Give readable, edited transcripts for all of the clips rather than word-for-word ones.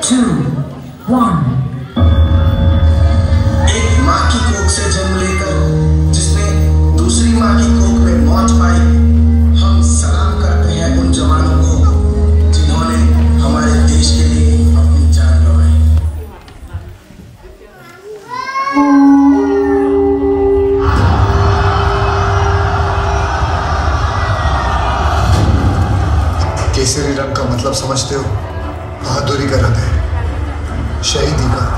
2, 1। एक माँ की कोख से जन्म लेकर जिसने दूसरी माँ की कोख में मौत पाई, हम सलाम करते हैं उन जवानों को जिन्होंने हमारे देश के लिए अपनी जान गंवाई। केसरी रंग का मतलब समझते हो? बहादुरी का रंग है, शहीदी का।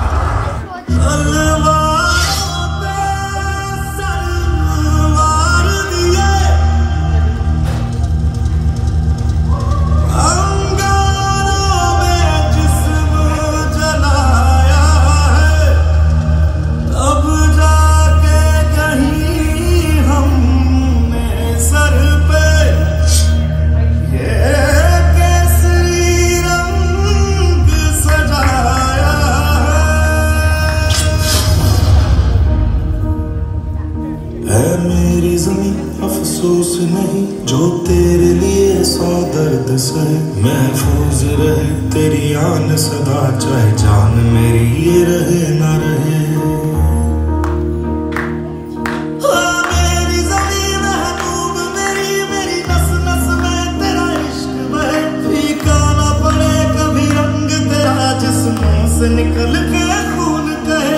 मेरी ज़मीं अफसोस नहीं जो तेरे लिए 100 दर्द सहे, महफूज रहे तेरी आन सदा, चाहे जान मेरी ये रहे ना रहे। मेरी ज़मीं महबूब मेरी नस नस में तेरा इश्क बहे, फीका ना पड़े कभी रंग तेरा जिस्मों से निकल के खून कहे।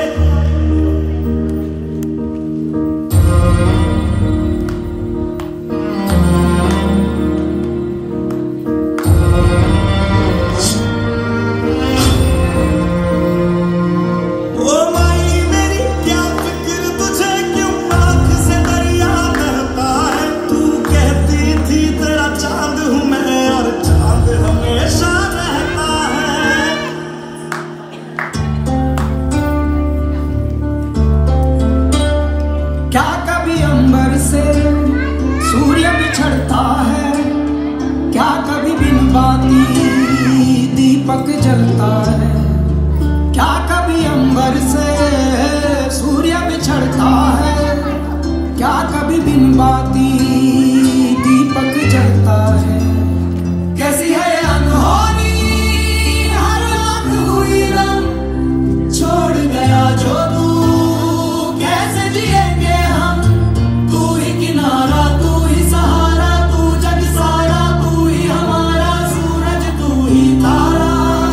क्या कभी अंबर से सूर्य बिछड़ता है? क्या कभी बिन बाती दीपक जलता है? क्या कभी अंबर से सूर्य बिछड़ता है? क्या कभी बिन बाती दीपक जलता है? कैसी है अनहोनी हर आँख हुई रंग, छोड़ गया जो तू कैसे जिएंगे हम? तू ही किनारा, तू ही सहारा, तू जग सारा, तू ही हमारा सूरज, तू ही तारा।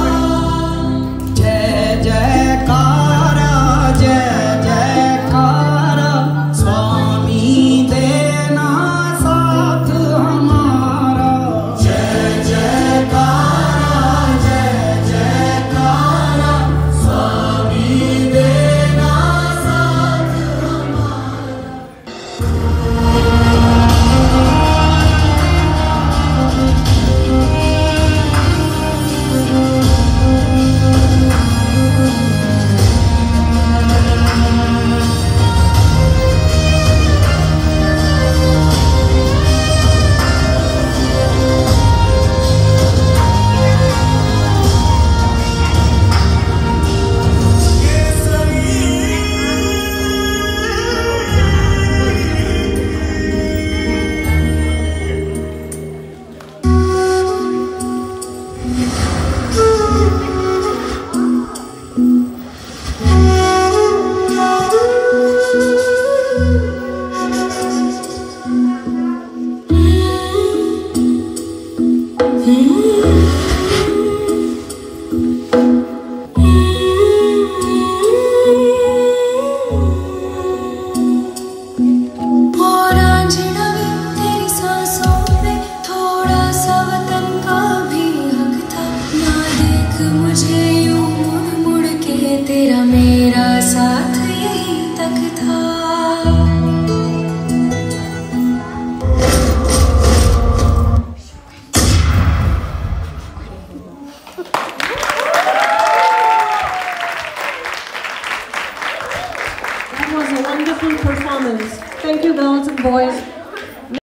जय जयकारा, जय जयकारा, स्वामी देना साथ हमारा। जय जयकारा, जय जयकारा, स्वामी देना साथ हमारा। मुझे यूं मुड़ मुड़ के तेरा मेरा साथ यही तक था। That was a wonderful performance. Thank you, girls and boys.